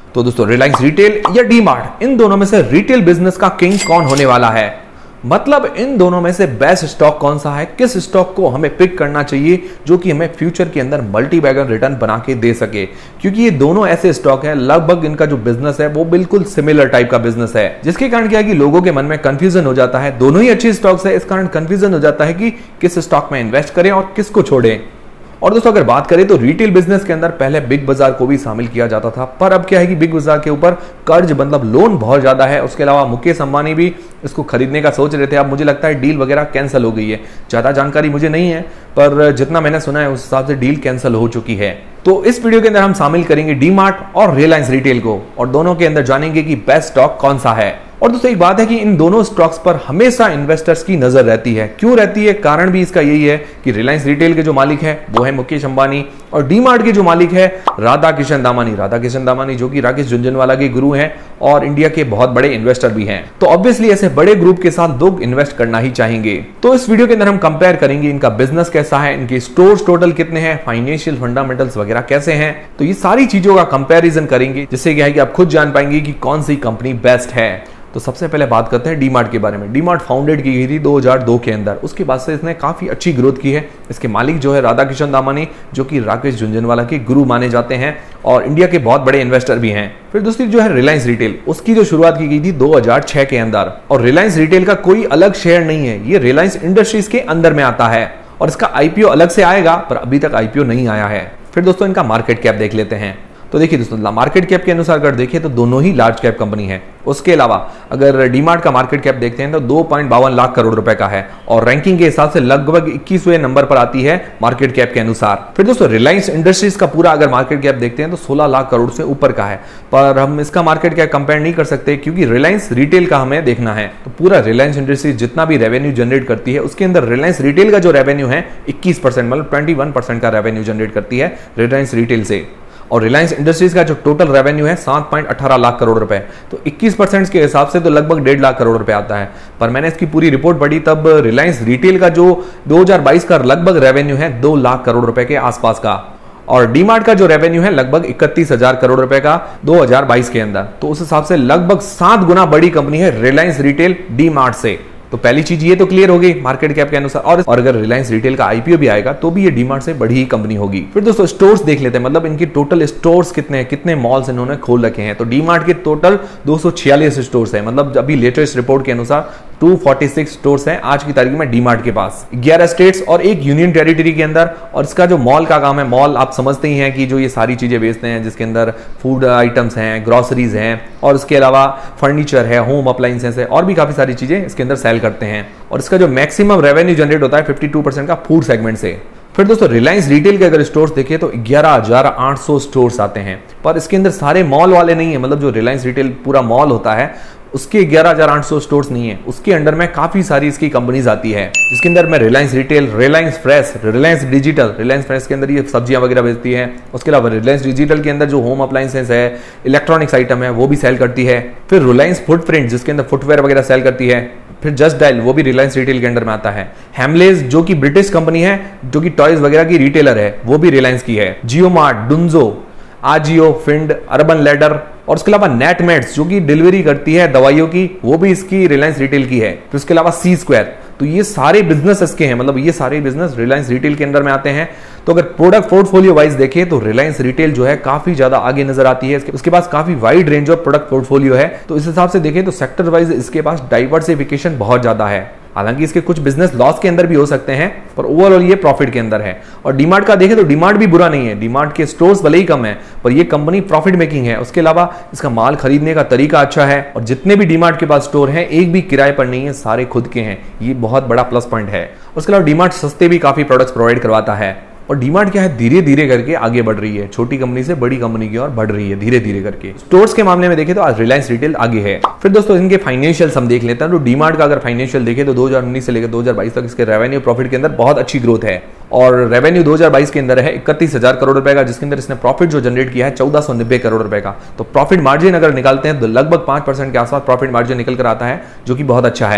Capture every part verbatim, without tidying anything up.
तो दोस्तों Reliance Retail या डी मार्ट, इन दोनों में से रिटेल बिजनेस का किंग कौन होने वाला है? मतलब इन दोनों में से बेस्ट स्टॉक कौन सा है, किस स्टॉक को हमें पिक करना चाहिए जो कि हमें फ्यूचर के अंदर मल्टी बैगर रिटर्न बना के दे सके। क्योंकि ये दोनों ऐसे स्टॉक हैं, लगभग इनका जो बिजनेस है वो बिल्कुल सिमिलर टाइप का बिजनेस है, जिसके कारण क्या है कि लोगों के मन में कंफ्यूजन हो जाता है। दोनों ही अच्छे स्टॉक्स है, इस कारण कंफ्यूजन हो जाता है कि किस स्टॉक में इन्वेस्ट करें और किसको छोड़ें। और दोस्तों अगर बात करें तो रिटेल बिजनेस के अंदर पहले बिग बाजार को भी शामिल किया जाता था, पर अब क्या है कि बिग बाजार के ऊपर कर्ज मतलब लोन बहुत ज्यादा है। उसके अलावा मुकेश अंबानी भी इसको खरीदने का सोच रहे थे। अब मुझे लगता है डील वगैरह कैंसिल हो गई है, ज्यादा जानकारी मुझे नहीं है, पर जितना मैंने सुना है उस हिसाब से डील कैंसिल हो चुकी है। तो इस वीडियो के अंदर हम शामिल करेंगे डी मार्ट और रिलायंस रिटेल को, और दोनों के अंदर जानेंगे कि बेस्ट स्टॉक कौन सा है। और दोस्तों एक बात है कि इन दोनों स्टॉक्स पर हमेशा इन्वेस्टर्स की नजर रहती है। क्यों रहती है? कारण भी इसका यही है कि रिलायंस रिटेल के जो मालिक है वो है मुकेश अंबानी, और डी मार्ट के जो मालिक है राधा किशन दामानी राधा किशन दामानी जो कि राकेश झुनझुनवाला के गुरु हैं और इंडिया के बहुत बड़े इन्वेस्टर भी हैं। तो ऑब्वियसली ऐसे बड़े ग्रुप के साथ लोग इन्वेस्ट करना ही चाहेंगे। तो इस वीडियो के अंदर हम कंपेयर करेंगे इनका बिजनेस कैसा है, इनके स्टोर्स टोटल कितने हैं, फाइनेंशियल फंडामेंटल्स वगैरह कैसे हैं। तो ये सारी चीजों का कंपैरिजन करेंगे, जिससे क्या है कि आप खुद जान पाएंगे कि कौन सी कंपनी बेस्ट है। तो सबसे पहले बात करते हैं डी मार्ट के बारे में। डी मार्ट फाउंडेड की गई थी दो हज़ार दो के अंदर, उसके बाद से इसने काफी अच्छी ग्रोथ की है। इसके मालिक जो है राधा किशन दामानी जो कि राकेश झुनझुनवाला के गुरु माने जाते हैं और इंडिया के बहुत बड़े इन्वेस्टर भी हैं। फिर दूसरी जो है रिलायंस रिटेल, उसकी जो शुरुआत की गई थी दो हज़ार छह के अंदर, और रिलायंस रिटेल का कोई अलग शेयर नहीं है, ये रिलायंस इंडस्ट्रीज के अंदर में आता है और इसका आईपीओ अलग से आएगा, पर अभी तक आईपीओ नहीं आया है। फिर दोस्तों इनका मार्केट कैप देख लेते हैं। तो देखिए दोस्तों मार्केट कैप के अनुसार अगर देखिए तो दोनों ही लार्ज कैप कंपनी है। उसके अलावा अगर डी मार्ट का मार्केट कैप देखते हैं तो दो पॉइंट बावन लाख करोड़ रुपए का है और रैंकिंग के हिसाब से लगभग इक्कीसवें नंबर पर आती है मार्केट कैप के अनुसार। फिर दोस्तों रिलायंस इंडस्ट्रीज का पूरा अगर मार्केट कैप देखते हैं तो सोलह लाख करोड़ से ऊपर का है, पर हम इसका मार्केट कैप कंपेयर नहीं कर सकते क्योंकि रिलायंस रिटेल का हमें देखना है। तो पूरा रिलायंस इंडस्ट्रीज जितना भी रेवेन्यू जनरेट करती है उसके अंदर रिलायंस रिटेल का जो रेवेन्यू है इक्कीस परसेंट मतलब ट्वेंटी वन परसेंट का रेवेन्यू जनरेट करती है रिलायंस रिटेल से, और रिलायंस इंडस्ट्रीज का जो टोटल रेवेन्यू है सात पॉइंट अठारह लाख करोड़ रुपए, तो इक्कीस परसेंट के हिसाब से तो लगभग डेढ़ लाख करोड़ रुपए आता है। पर मैंने इसकी पूरी रिपोर्ट पढ़ी तब रिलायंस रिटेल का जो दो हज़ार बाईस का लगभग रेवेन्यू है दो लाख करोड़ रुपए के आसपास का, और डी मार्ट का जो रेवेन्यू है लगभग इकतीस हजार करोड़ रुपए का दो हज़ार बाईस के अंदर। तो उस हिसाब से लगभग सात गुना बड़ी कंपनी है रिलायंस रिटेल डी मार्ट से। तो पहली चीज ये तो क्लियर हो गई मार्केट कैप के अनुसार, और, और अगर रिलायंस रिटेल का आईपीओ भी आएगा तो भी ये डी मार्ट से बड़ी ही कंपनी होगी। फिर दोस्तों स्टोर्स देख लेते हैं, मतलब इनकी टोटल स्टोर्स कितने हैं, कितने मॉल्स इन्होंने खोल रखे हैं। तो डी मार्ट के टोटल दो सौ छियालीस स्टोर्स है, मतलब अभी लेटेस्ट रिपोर्ट के अनुसार दो सौ छियालीस स्टोर्स हैं आज की तारीख में डी मार्ट के पास, ग्यारह स्टेट्स और एक यूनियन टेरिटरी के अंदर। और इसका जो मॉल का काम है, मॉल आप समझते ही हैं कि जो ये सारी चीजें बेचते हैं जिसके अंदर फूड आइटम्स हैं, ग्रोसरीज हैं, और उसके अलावा फर्नीचर है, होम अप्लायंसेस है, और भी काफी सारी चीजें इसके अंदर सेल करते हैं। और इसका जो मैक्सिमम रेवेन्यू जनरेट होता है बावन परसेंट का फूड सेगमेंट से। फिर दोस्तों रिलायंस रिटेल के अगर स्टोर्स देखें तो ग्यारह हज़ार आठ सौ स्टोर्स आते हैं, पर इसके अंदर सारे मॉल वाले नहीं है, मतलब जो रिलायंस रिटेल पूरा मॉल होता है उसके ग्यारह हज़ार आठ सौ स्टोर्स नहीं है, उसके अंडर में काफी सारी इसकी कंपनीज आती है, जिसके अंदर में Reliance Retail, Reliance Fresh, Reliance Digital, Reliance Fresh के अंदर ये सब्जियां वगैरह बेचती है। उसके अलावा रिलायंस डिजिटल के अंदर जो होम अप्लायंसेस है, इलेक्ट्रॉनिक्स आइटम है वो भी सेल करती है। फिर रिलायंस फुटप्रिंट जिसके अंदर फुटवेयर वगैरह सेल करती है। फिर जस्ट डायल वो भी रिलायंस रिटेल के अंडर में आता है। हेमलेस जो कि ब्रिटिश कंपनी है जो कि टॉयज वगैरह की रिटेलर है वो भी रिलायंस की है। Jio Mart, Dunzo, Ajio, Fynd, Urban Ladder, और उसके अलावा नेटमेट्स जो कि डिलीवरी करती है दवाइयों की वो भी इसकी रिलायंस रिटेल की है। फिर उसके अलावा सी स्क्वायर, तो ये सारे बिजनेस इसके हैं, मतलब ये सारे बिजनेस रिलायंस रिटेल के अंदर में आते हैं। तो अगर प्रोडक्ट पोर्टफोलियो वाइज देखें तो रिलायंस रिटेल जो है काफी ज्यादा आगे नजर आती है, उसके पास काफी wide range of product portfolio है। तो इस हिसाब से देखें तो सेक्टर वाइज इसके पास डाइवर्सिफिकेशन बहुत ज्यादा है। हालांकि इसके कुछ बिजनेस लॉस के अंदर भी हो सकते हैं, पर ओवरऑल ये प्रॉफिट के अंदर है। और डीमार्ट का देखें तो डीमार्ट भी बुरा नहीं है, डीमार्ट के स्टोर्स भले ही कम है पर ये कंपनी प्रॉफिट मेकिंग है। उसके अलावा इसका माल खरीदने का तरीका अच्छा है, और जितने भी डीमार्ट के पास स्टोर हैं एक भी किराए पर नहीं है, सारे खुद के हैं, ये बहुत बड़ा प्लस पॉइंट है। उसके अलावा डीमार्ट सस्ते भी काफी प्रोडक्ट्स प्रोवाइड करवाता है, और डीमार्ट क्या है धीरे धीरे करके आगे बढ़ रही है, छोटी कंपनी से बड़ी कंपनी की ओर बढ़ रही है धीरे धीरे करके। स्टोर्स के मामले में देखें तो आज रिलायंस रिटेल आगे है। फिर दोस्तों इनके फाइनेंशियल हम देख लेते हैं। तो डीमार्ट का अगर फाइनेंशियल देखें तो दो हज़ार उन्नीस से लेकर दो हज़ार बाईस तक इसके रेवेन्यू प्रॉफिट के अंदर बहुत अच्छी ग्रोथ है, और रेवेन्यू दो हज़ार बाईस के अंदर है इकतीस हजार करोड़ रुपए का, जिसके अंदर इसने प्रॉफिट जो जनरेट किया है चौदह सौ नब्बे करोड़ रुपए का। तो प्रॉफिट मार्जिन अगर निकालते हैं तो लगभग पांच परसेंट के आसपास प्रॉफिट मार्जिन निकल कर आता है, जो कि बहुत अच्छा है।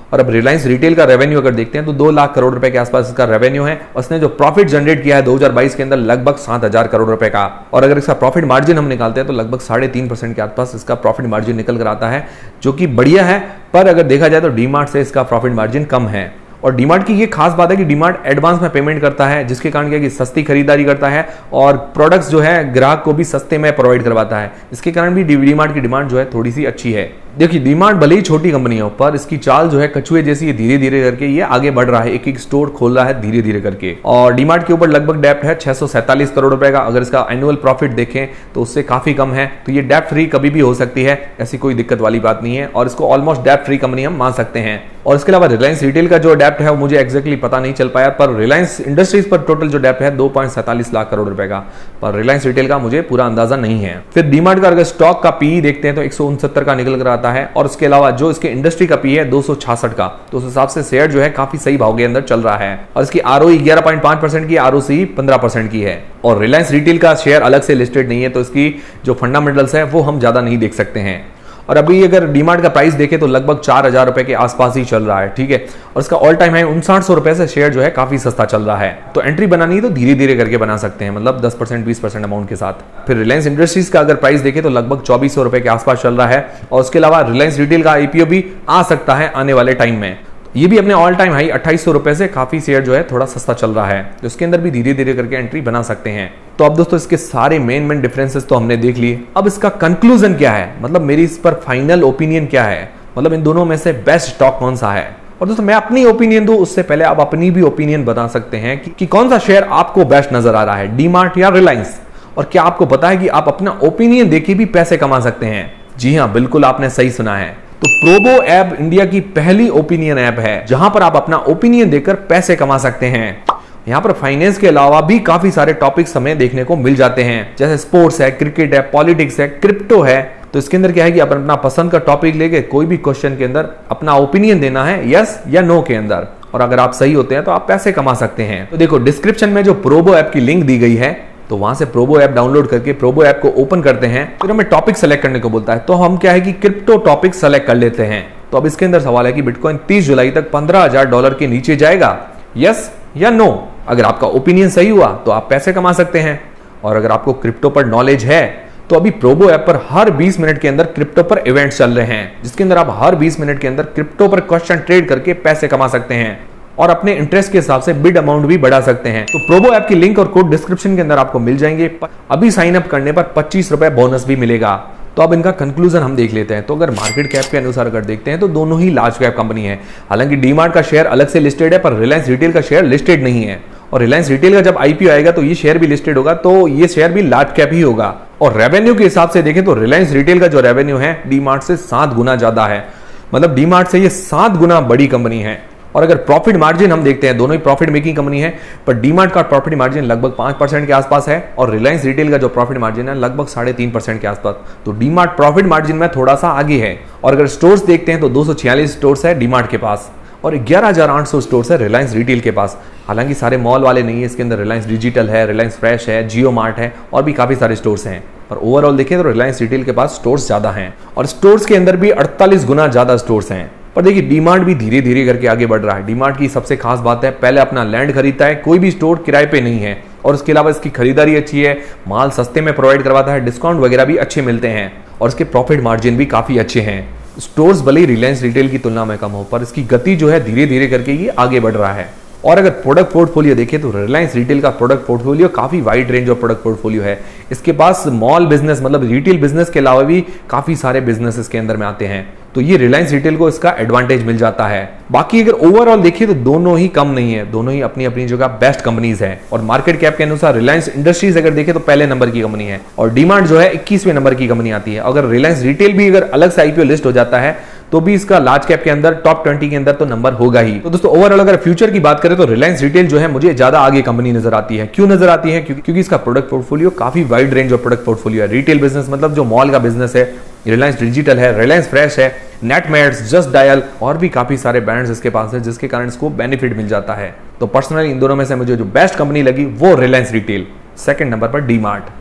और अब रिलायंस रिटेल का रेवेन्यू अगर देखते हैं तो दो लाख करोड़ रुपए के आसपास इसका रेवेन्यू है। उसने जो प्रॉफिट जनरेट किया है दो हज़ार बाईस के अंदर लगभग सात हजार करोड़ रुपए का, और अगर इसका प्रॉफिट मार्जिन हम निकालते हैं तो लगभग साढ़े तीन परसेंट के आसपास इसका प्रॉफिट मार्जिन निकल कर आता है, जो कि बढ़िया है। पर अगर देखा जाए तो डीमार्ट से इसका प्रॉफिट मार्जिन कम है। और डीमार्ट की ये खास बात है कि डीमार्ट एडवांस में पेमेंट करता है, जिसके कारण क्या कि सस्ती खरीदारी करता है और प्रोडक्ट्स जो है ग्राहक को भी सस्ते में प्रोवाइड करवाता है। इसके कारण भी डीमार्ट की डिमांड जो है थोड़ी सी अच्छी है। देखिए डीमार्ट भले ही छोटी कंपनी हो पर इसकी चाल जो है कछुए जैसी, धीरे धीरे करके ये आगे बढ़ रहा है, एक एक स्टोर खोल रहा है धीरे धीरे करके। और डीमार्ट के ऊपर लगभग डेप्ट है छह सौ सैंतालीस करोड़ रुपए का। अगर इसका एनुअल प्रॉफिट देखें तो उससे काफी कम है, तो ये डेप्ट फ्री कभी भी हो सकती है, ऐसी कोई दिक्कत वाली बात नहीं है और इसको ऑलमोस्ट डेप्ट फ्री कंपनी हम मान सकते हैं। और इसके अलावा रिलायंस रिटेल का जो डेप्ट है वो मुझे एक्जैक्टली पता नहीं चल पाया, पर रिलायंस इंडस्ट्रीज पर टोटल जो डेप्ट है दो पॉइंट सैंतालीस लाख करोड़ रुपए का, पर रिलायंस रिटेल का मुझे पूरा अंदाजा नहीं है। फिर डीमार्ट का अगर स्टॉक का पी देखते हैं तो एक सौ उनसत्तर का निकल कर आता है, और इसके अलावा जो इसके इंडस्ट्री का पी है दो सौ छियासठ का, तो उस हिसाब से शेयर जो है काफी सही भाव के अंदर चल रहा है। और इसकी आरओई ग्यारह पॉइंट पाँच परसेंट की, आरओसी पंद्रह परसेंट की है। और रिलायंस रिटेल का शेयर अलग से लिस्टेड नहीं है, तो इसकी जो फंडामेंटल्स है वो हम ज्यादा नहीं देख सकते हैं। और अभी अगर डीमार्ट का प्राइस देखें तो लगभग चार हजार रुपए के आसपास ही चल रहा है, ठीक है। और इसका ऑल टाइम हाई उनसाठ सौ रुपए से शेयर जो है काफी सस्ता चल रहा है। तो एंट्री बनानी है तो धीरे धीरे करके बना सकते हैं, मतलब दस परसेंट बीस परसेंट अमाउंट के साथ। फिर रिलायंस इंडस्ट्रीज का अगर प्राइस देखें तो लगभग चौबीस सौ रुपए के आसपास चल रहा है। और उसके अलावा रिलायंस रिटेल का आईपीओ भी आ सकता है आने वाले टाइम में। ये भी अपने ऑल टाइम हाई अट्ठाईस सौ रुपए से काफी शेयर जो है थोड़ा सस्ता चल रहा है, तो इसके अंदर भी धीरे धीरे करके एंट्री बना सकते हैं। तो अब दोस्तों इसके सारे मेन मेन डिफरेंसेस तो हमने देख लिए। अब इसका कंक्लूजन क्या है, मतलब मेरी इस पर फाइनल ओपिनियन क्या है, मतलब इन दोनों में से बेस्ट स्टॉक कौन सा है। और दोस्तों मैं अपनी ओपिनियन दूं उससे पहले आप अपनी भी ओपिनियन बता सकते हैं कि, कि कौन सा शेयर आपको बेस्ट नजर आ रहा है, डीमार्ट या रिलायंस। और क्या आपको पता है कि आप अपना ओपिनियन देके भी पैसे कमा सकते हैं। जी हाँ, बिल्कुल आपने सही सुना है। तो प्रोबो ऐप इंडिया की पहली ओपिनियन ऐप है जहां पर आप अपना ओपिनियन देकर पैसे कमा सकते हैं। यहाँ पर फाइनेंस के अलावा भी काफी सारे टॉपिक्स हमें देखने को मिल जाते हैं, जैसे स्पोर्ट्स है, क्रिकेट है, पॉलिटिक्स है, क्रिप्टो है। तो इसके अंदर क्या है कि आप अपना पसंद का टॉपिक लेके कोई भी क्वेश्चन के अंदर अपना ओपिनियन देना है, यस या नो के अंदर, और अगर आप सही होते हैं तो आप पैसे कमा सकते हैं। तो देखो डिस्क्रिप्शन में जो प्रोबो ऐप की लिंक दी गई है, तो वहां से प्रोबो ऐप डाउनलोड करके प्रोबो ऐप को ओपन करते हैं, फिर हमें टॉपिक सेलेक्ट करने को बोलता है। तो हम क्या है कि क्रिप्टो टॉपिक सेलेक्ट कर लेते हैं। तो अब इसके अंदर सवाल है कि बिटकॉइन तीस जुलाई तक पंद्रह हजार डॉलर के नीचे जाएगा, यस या नो। अगर आपका ओपिनियन सही हुआ तो आप पैसे कमा सकते हैं। और अगर आपको क्रिप्टो पर नॉलेज है तो अभी प्रोबो ऐप पर हर बीस मिनट के अंदर क्रिप्टो पर इवेंट्स चल रहे हैं, जिसके अंदर आप हर बीस मिनट के अंदर क्रिप्टो पर क्वेश्चन ट्रेड करके पैसे कमा सकते हैं और अपने इंटरेस्ट के हिसाब से बिड अमाउंट भी बढ़ा सकते हैं। तो प्रोबो ऐप की लिंक और कोड डिस्क्रिप्शन के अंदर आपको मिल जाएंगे। अभी साइन अप करने पर पच्चीस रुपए बोनस भी मिलेगा। तो अब इनका कंक्लूजन हम देख लेते हैं। तो अगर मार्केट कैप के अनुसार अगर देखते हैं तो दोनों ही लार्ज कैप कंपनी है। हालांकि डीमार्ट का शेयर अलग से लिस्टेड है, पर रिलायंस रिटेल का शेयर लिस्टेड नहीं है। और रिलायंस रिटेल का जब आईपीओ आएगा तो ये शेयर भी लिस्टेड होगा, तो ये शेयर भी लार्ज कैप ही होगा। और रेवेन्यू के हिसाब से देखें तो रिलायंस रिटेल का जो रेवेन्यू है डीमार्ट से सात गुना ज्यादा है, मतलब डीमार्ट से ये सात गुना बड़ी कंपनी है। और अगर प्रॉफिट मार्जिन हम देखते हैं, दोनों ही प्रॉफिट मेकिंग कंपनी है, पर डीमार्ट का प्रॉफिट मार्जिन लगभग पांच परसेंट के आसपास है और रिलायंस रिटेल का जो प्रॉफिट मार्जिन है लगभग साढ़े तीन परसेंट के आसपास। तो डीमार्ट प्रॉफिट मार्जिन में थोड़ा सा आगे है। और अगर स्टोर्स देखते हैं तो दो सौ छियालीस स्टोर्स है डीमार्ट के पास और ग्यारह हजार आठ सौ स्टोर्स है रिलायंस रिटेल के पास। हालांकि सारे मॉल वाले नहीं है, इसके अंदर रिलायंस डिजिटल है, रिलायंस फ्रेश है, जियो मार्ट है और भी काफी सारे स्टोर्स हैं। पर ओवरऑल देखें तो रिलायंस रिटेल के पास स्टोर्स ज्यादा हैं और स्टोर्स के अंदर भी अड़तालीस गुना ज्यादा स्टोर्स हैं। पर देखिए डीमार्ट भी धीरे धीरे करके आगे बढ़ रहा है। डीमार्ट की सबसे खास बात है, पहले अपना लैंड खरीदता है, कोई भी स्टोर किराए पे नहीं है। और उसके अलावा इसकी खरीदारी अच्छी है, माल सस्ते में प्रोवाइड करवाता है, डिस्काउंट वगैरह भी अच्छे मिलते हैं और इसके प्रॉफिट मार्जिन भी काफी अच्छे हैं। स्टोर्स भले ही रिलायंस रिटेल की तुलना में कम हो, पर इसकी गति जो है धीरे धीरे करके ये आगे बढ़ रहा है। और अगर प्रोडक्ट पोर्टफोलियो देखें तो रिलायंस रिटेल का प्रोडक्ट पोर्टफोलियो काफी wide range of product portfolio है। इसके पास मॉल बिजनेस मतलब रिटेल बिजनेस के अलावा भी काफी सारे बिजनेस इसके अंदर में आते हैं, तो ये रिलायंस रिटेल को इसका एडवांटेज मिल जाता है। बाकी अगर ओवरऑल देखिए तो दोनों ही कम नहीं है, दोनों ही अपनी अपनी जगह बेस्ट कंपनीज है। और मार्केट कैप के अनुसार रिलायंस इंडस्ट्रीज अगर देखें तो पहले नंबर की कंपनी है और डीमार्ट जो है इक्कीसवें नंबर की कंपनी आती है। अगर रिलायंस रिटेल भी अगर अलग से आईपीओ लिस्ट हो जाता है तो भी इसका लार्ज कैप के अंदर टॉप ट्वेंटी के अंदर तो नंबर होगा ही। तो दोस्तों ओवरऑल अगर फ्यूचर की बात करें तो रिलायंस रिटेल जो है मुझे ज्यादा आगे कंपनी नजर आती है। क्यों नजर आती है? क्योंकि क्योंकि इसका प्रोडक्ट पोर्टफोलियो काफी wide range of product portfolio है। रिटेल बिजनेस मतलब जो मॉल का बिजनेस है, रिलायंस डिजिटल है, रिलायंस फ्रेश है, नेटमेट्स, जस्ट डायल और भी काफी सारे ब्रांड्स इसके पास है, जिसके कारण इसको बेनिफिट मिल जाता है। तो पर्सनली इन दोनों में से मुझे जो बेस्ट कंपनी लगी वो रिलायंस रिटेल, सेकंड नंबर पर डीमार्ट।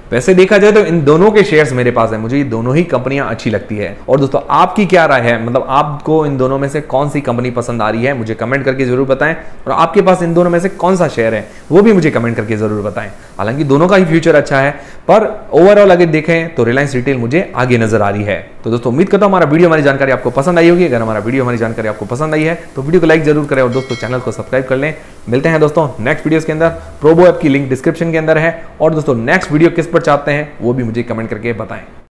वैसे देखा जाए तो इन दोनों के शेयर्स मेरे पास है, मुझे ये दोनों ही कंपनियां अच्छी लगती है। और दोस्तों आपकी क्या राय है, मतलब आपको इन दोनों में से कौन सी कंपनी पसंद आ रही है, मुझे कमेंट करके जरूर बताएं। और आपके पास इन दोनों में से कौन सा शेयर है वो भी मुझे कमेंट करके जरूर बताएं। हालांकि दोनों का ही फ्यूचर अच्छा है, पर ओवरऑल अगर देखें तो रिलायंस रिटेल मुझे आगे नजर आ रही है। तो दोस्तों उम्मीद करता हूं हमारा वीडियो, हमारी जानकारी आपको पसंद आई होगी। अगर हमारा वीडियो, हमारी जानकारी आपको पसंद आई है तो वीडियो को लाइक जरूर करें और दोस्तों चैनल को सब्सक्राइब कर लें। मिलते हैं दोस्तों नेक्स्ट वीडियोस के अंदर। प्रोबो ऐप की लिंक डिस्क्रिप्शन के अंदर है। और दोस्तों नेक्स्ट वीडियो किस पर चाहते हैं वो भी मुझे कमेंट करके बताएं।